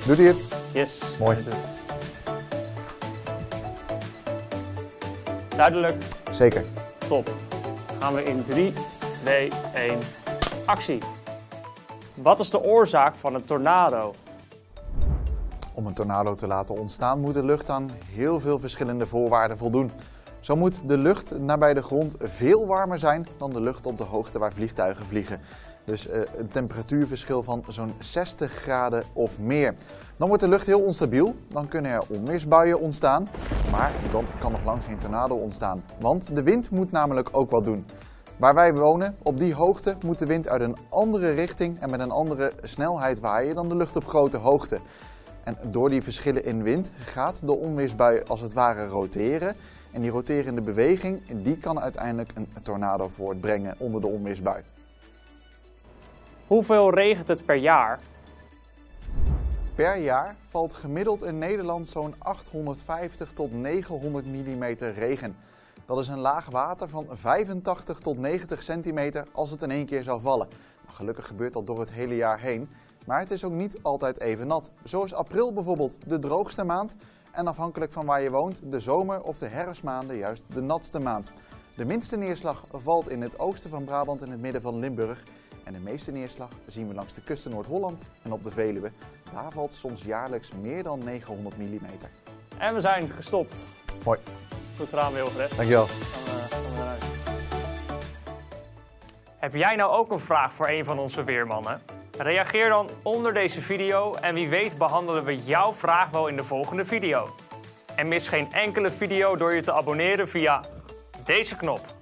Doet hij het? Yes. Mooi. Duidelijk. Zeker. Top. Gaan we in 3, 2, 1, actie. Wat is de oorzaak van een tornado? Om een tornado te laten ontstaan moet de lucht aan heel veel verschillende voorwaarden voldoen. Zo moet de lucht nabij de grond veel warmer zijn dan de lucht op de hoogte waar vliegtuigen vliegen. Dus een temperatuurverschil van zo'n 60 graden of meer. Dan wordt de lucht heel onstabiel, dan kunnen er onweersbuien ontstaan, maar dan kan nog lang geen tornado ontstaan. Want de wind moet namelijk ook wat doen. Waar wij wonen, op die hoogte, moet de wind uit een andere richting en met een andere snelheid waaien dan de lucht op grote hoogte. En door die verschillen in wind gaat de onweersbui als het ware roteren. En die roterende beweging die kan uiteindelijk een tornado voortbrengen onder de onweersbui. Hoeveel regent het per jaar? Per jaar valt gemiddeld in Nederland zo'n 850 tot 900 mm regen. Dat is een laag water van 85 tot 90 centimeter als het in één keer zou vallen. Nou, gelukkig gebeurt dat door het hele jaar heen. Maar het is ook niet altijd even nat. Zo is april bijvoorbeeld de droogste maand en afhankelijk van waar je woont de zomer- of de herfstmaanden juist de natste maand. De minste neerslag valt in het oosten van Brabant en het midden van Limburg. En de meeste neerslag zien we langs de kusten Noord-Holland en op de Veluwe. Daar valt soms jaarlijks meer dan 900 mm. En we zijn gestopt. Mooi. Goed gedaan, Wilfred. Dankjewel. Dan gaan we eruit. Heb jij nou ook een vraag voor een van onze weermannen? Reageer dan onder deze video en wie weet behandelen we jouw vraag wel in de volgende video. En mis geen enkele video door je te abonneren via deze knop.